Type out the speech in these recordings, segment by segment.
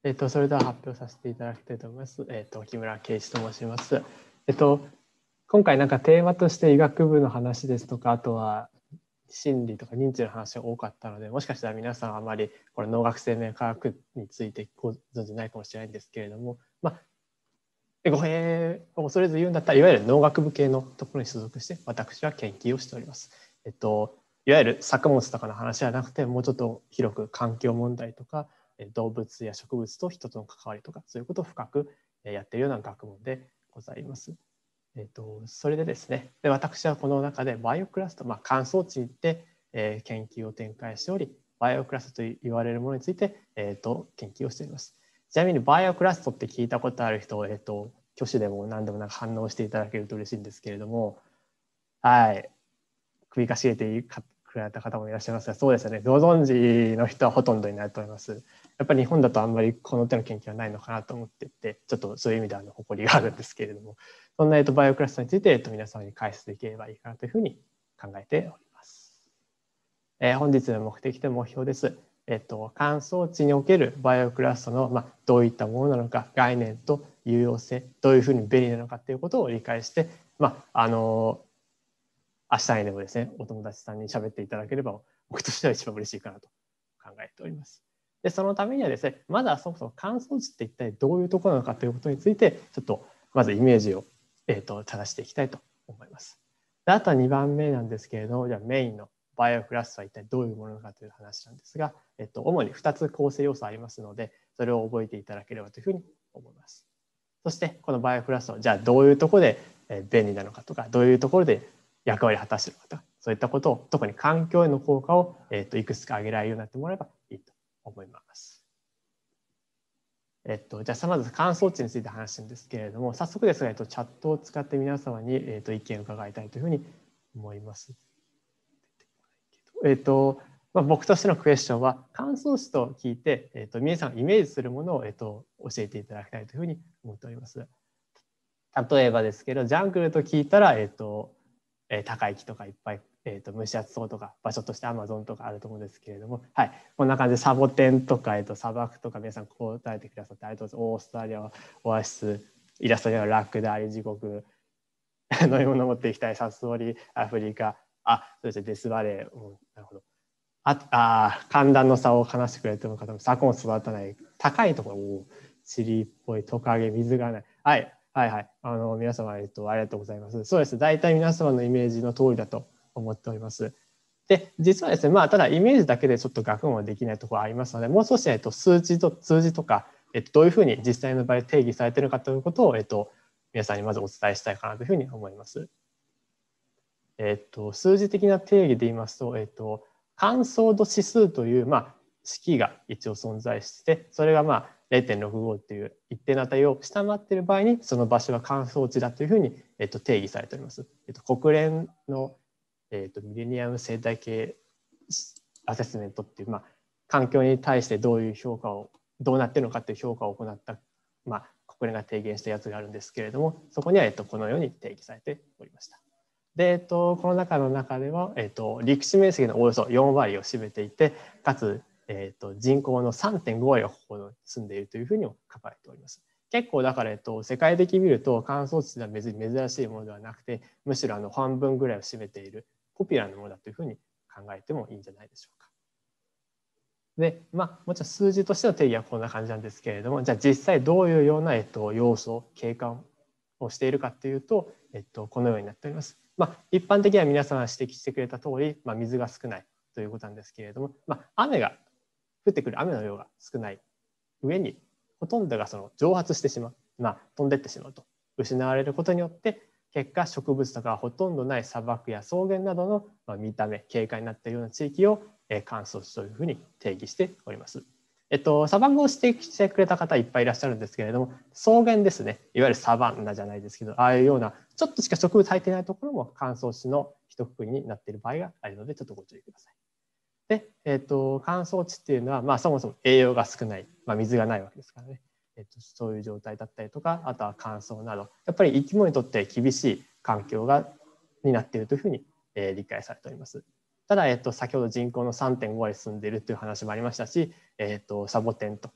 それでは発表させていただきたいと思います。木村圭一と申します。今回なんかテーマとして医学部の話ですとか、あとは心理とか認知の話が多かったので、もしかしたら皆さんあまりこれ脳学生命科学についてご存じないかもしれないんですけれども、語弊を恐れず言うんだったら、いわゆる農学部系のところに所属して私は研究をしております。いわゆる作物とかの話じゃなくて、もうちょっと広く環境問題とか動物や植物と人との関わりとか、そういうことを深くやっているような学問でございます。それでですね、私はこの中でバイオクラスト、乾燥地で研究を展開しており、バイオクラストと言われるものについて研究をしております。ちなみにバイオクラストって聞いたことある人、挙手でも何でもなんか反応していただけると嬉しいんですけれども、はい、首かしげてくれた方もいらっしゃいますが、そうですよね、ご存知の人はほとんどになると思います。やっぱり日本だとあんまりこの手の研究はないのかなと思っていて、ちょっとそういう意味で誇りがあるんですけれども、そんなバイオクラストについて皆様に解説できればいいかなというふうに考えております。本日の目的と目標です。乾燥地におけるバイオクラストの、どういったものなのか、概念と有用性、どういうふうに便利なのかということを理解して、明日にでもですね、お友達さんに喋っていただければ、僕としては一番嬉しいかなと考えております。で、そのためにはですね、まずはそもそも乾燥地って一体どういうところなのかということについて、ちょっとまずイメージを、正していきたいと思います。で、あとは2番目なんですけれども、じゃあメインのバイオクラストは一体どういうものなのかという話なんですが、主に2つ構成要素ありますので、それを覚えていただければというふうに思います。そして、このバイオクラスト、じゃあどういうところで便利なのかとか、どういうところで役割を果たしているのかとか、そういったことを、特に環境への効果を、いくつか挙げられるようになってもらえばいいと思います。じゃあまず乾燥地について話すんですけれども、早速ですが、チャットを使って皆様に、意見を伺いたいというふうに思います。僕としてのクエスチョンは、乾燥地と聞いて、皆さんがイメージするものを、教えていただきたいというふうに思っております。例えばですけど、ジャングルと聞いたら、高い木とかいっぱい、蒸し暑そうとか、場所としてアマゾンとかあると思うんですけれども、はい、こんな感じでサボテンとか、砂漠とか皆さん答えてくださってありがとうございます。オーストラリアはオアシス、イラストにはラクダリ地獄、飲み物持っていきたいサスオリ、アフリカ、そうですね、デスバレー、なるほど。寒暖の差を話してくれてる方も、作物育たない、高いところ、塵っぽい、トカゲ、水がない。はい。はいはい。皆様、ありがとうございます。そうです。大体皆様のイメージの通りだと思っております。で、実はですね、ただイメージだけでちょっと学問はできないところありますので、もう少し、数字とか、どういうふうに実際の場合定義されているかということを、皆さんにまずお伝えしたいかなというふうに思います。数字的な定義で言いますと、乾燥度指数という、式が一応存在して、それが0.65という一定の値を下回っている場合に、その場所は乾燥地だというふうに、定義されております。国連の、ミレニアム生態系アセスメントっていう、環境に対してどういう評価を、どうなっているのかという評価を行った、国連が提言したやつがあるんですけれども、そこには、このように定義されておりました。で、この中では、陸地面積のおよそ4割を占めていて、かつ、人口の 3.5 割がここに住んでいるというふうにも書かれております。結構だから、世界的に見ると乾燥地では別に珍しいものではなくて、むしろ半分ぐらいを占めているポピュラーなものだというふうに考えてもいいんじゃないでしょうか。で、もちろん数字としての定義はこんな感じなんですけれども、じゃあ実際どういうような、要素、景観をしているかというと、このようになっております。一般的には皆さんが指摘してくれた通り、水が少ないということなんですけれども、雨が降ってくる雨の量が少ない上に、ほとんどが蒸発してしまう、飛んでってしまうと、失われることによって、結果植物とかほとんどない砂漠や草原などの見た目、景観になっているような地域を乾燥地というふうに定義しております。砂漠を指摘してくれた方いっぱいいらっしゃるんですけれども、草原ですね、いわゆるサバンナじゃないですけど、ああいうようなちょっとしか植物入っていないところも乾燥地の一括りになっている場合があるので、ちょっとご注意ください。で、乾燥地っていうのは、そもそも栄養が少ない、水がないわけですからね、そういう状態だったりとか、あとは乾燥など、やっぱり生き物にとって厳しい環境になっているというふうに、理解されております。ただ、先ほど人口の 3.5 割住んでいるという話もありましたし、サボテンとか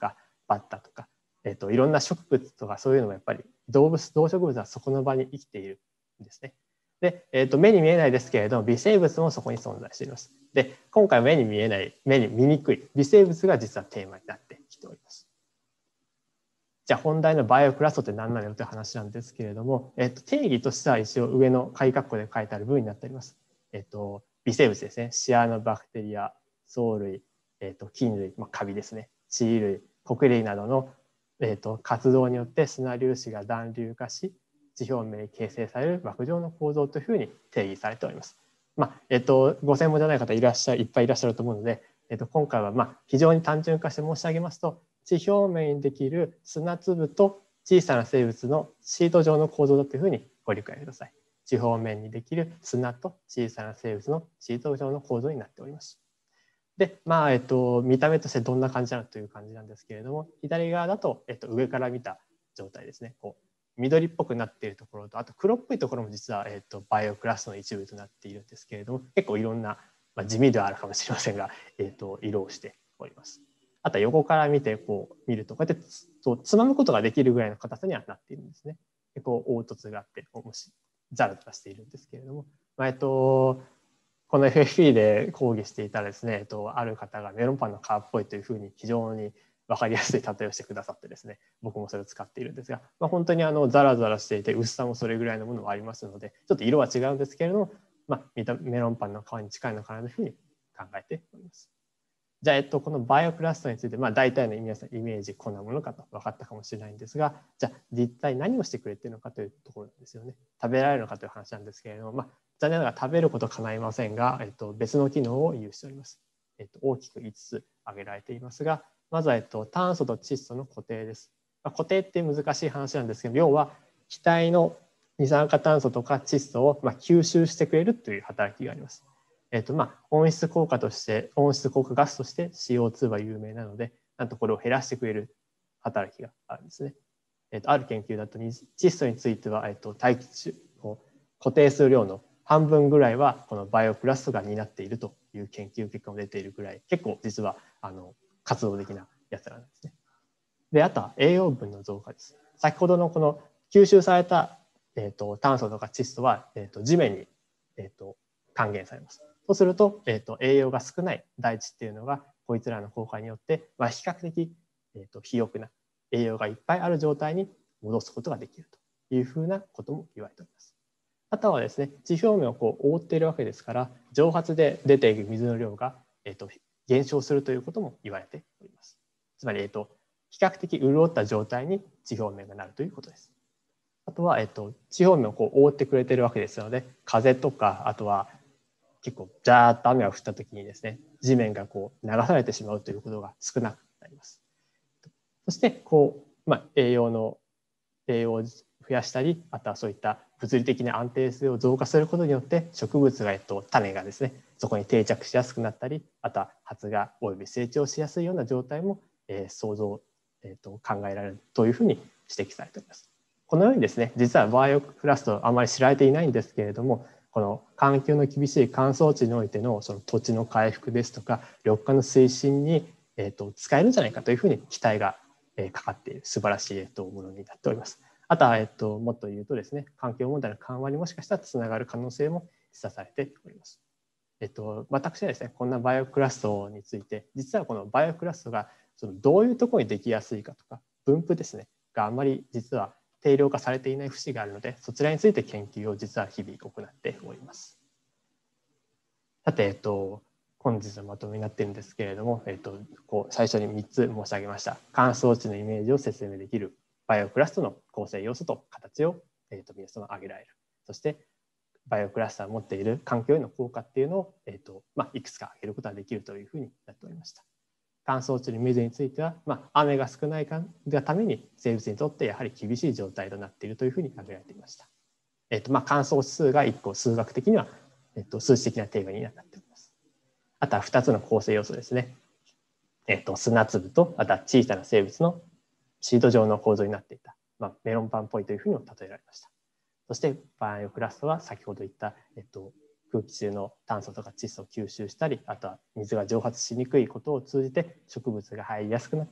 バッタとか、いろんな植物とかそういうのもやっぱり動植物はそこの場に生きているんですね。で、目に見えないですけれども微生物もそこに存在しています。で、今回目に見えない、目に見にくい微生物が実はテーマになってきております。じゃあ本題のバイオクラストって何なのよという話なんですけれども、定義としては一応上の鍵括弧で書いてある部分になっております。微生物ですね。シアノバクテリア、藻類、菌類、カビですね。地衣類、穀類などの、活動によって砂粒子が団粒化し、地表面に形成される膜状の構造というふうに定義されております。ご専門じゃない方いっぱいいらっしゃると思うので、今回は非常に単純化して申し上げますと、地表面にできる砂粒と小さな生物のシート状の構造だというふうにご理解ください。地表面にできる砂と小さな生物のシート状の構造になっております。で、見た目としてどんな感じなのという感じなんですけれども、左側だと、上から見た状態ですね。こう緑っぽくなっているところと、あと黒っぽいところも実は、バイオクラストの一部となっているんですけれども、結構いろんな、地味ではあるかもしれませんが、色をしております。あとは横から見てこう見るとこうやってつまむことができるぐらいの硬さにはなっているんですね。でこう凹凸があってザラザラしているんですけれども、この FFP で講義していたらですね、ある方がメロンパンの皮っぽいというふうに非常に分かりやすい例えをしてくださってですね、僕もそれを使っているんですが、本当にザラザラしていて薄さもそれぐらいのものもありますので、ちょっと色は違うんですけれども、メロンパンの皮に近いのかなというふうに考えております。じゃあ、このバイオクラスターについて、大体の皆さんイメージこんなものかと分かったかもしれないんですが、じゃあ実際何をしてくれているのかというところなんですよね。食べられるのかという話なんですけれども、残念ながら食べることは叶いませんが、別の機能を有しております。大きく5つ挙げられていますが、まずは、炭素と窒素の固定です。固定って難しい話なんですけど、要は気体の二酸化炭素とか窒素を吸収してくれるという働きがあります。温室効果ガスとして CO2 は有名なので、なんとこれを減らしてくれる働きがあるんですね。ある研究だと窒素については、大気中を固定する量の半分ぐらいはこのバイオプラストが担っているという研究結果も出ているぐらい、結構実は活動的なやつらなんですね。で、あとは栄養分の増加です。先ほどのこの吸収された、炭素とか窒素は、地面に、還元されます。そうすると、栄養が少ない大地っていうのがこいつらの効果によって、比較的、肥沃な栄養がいっぱいある状態に戻すことができるというふうなことも言われております。あとはですね、地表面をこう覆っているわけですから、蒸発で出ている水の量が、減少するということも言われております。つまり、比較的潤った状態に地表面がなるということです。あとは、地表面をこう覆ってくれているわけですので、風とか、あとは結構ジャーッと雨が降った時にですね、地面がこう流されてしまうということが少なくなります。そしてこう、栄養を増やしたり、あとはそういった物理的な安定性を増加することによって植物が、種がですね、そこに定着しやすくなったり、あとは発芽および成長しやすいような状態も、考えられるというふうに指摘されています。このようにですね、実はバイオクラストあまり知られていないんですけれども、この環境の厳しい乾燥地においてのその土地の回復ですとか緑化の推進に、使えるんじゃないかというふうに期待がかかっている素晴らしい、ものになっております。あとは、もっと言うとですね、環境問題の緩和にもしかしたらつながる可能性も示唆されております。私はですね、こんなバイオクラストについて、実はこのバイオクラストがどういうところにできやすいかとか、分布ですね、があんまり実は定量化されていない節があるので、そちらについて研究を実は日々行っております。さて、本日のまとめになっているんですけれども、最初に3つ申し上げました。乾燥地のイメージを説明できるバイオクラストの構成要素と形を、皆様挙げられる。そして、バイオクラスターを持っている環境への効果っていうのを、いくつか挙げることができるというふうになっておりました。乾燥地の水については、雨が少ないがために生物にとってやはり厳しい状態となっているというふうに挙げられていました。乾燥指数が1個数学的には、数値的な定義になっております。あとは2つの構成要素ですね。砂粒とあとは小さな生物のシート状の構造になっていた、メロンパンっぽいというふうにも例えられました。そしてバイオクラストは先ほど言った、空気中の炭素とか窒素を吸収したり、あとは水が蒸発しにくいことを通じて植物が入りやすくなったり、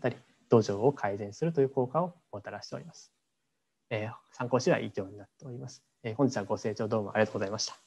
土壌を改善するという効果をもたらしております。参考資料は以上になっております。本日はご清聴どうもありがとうございました。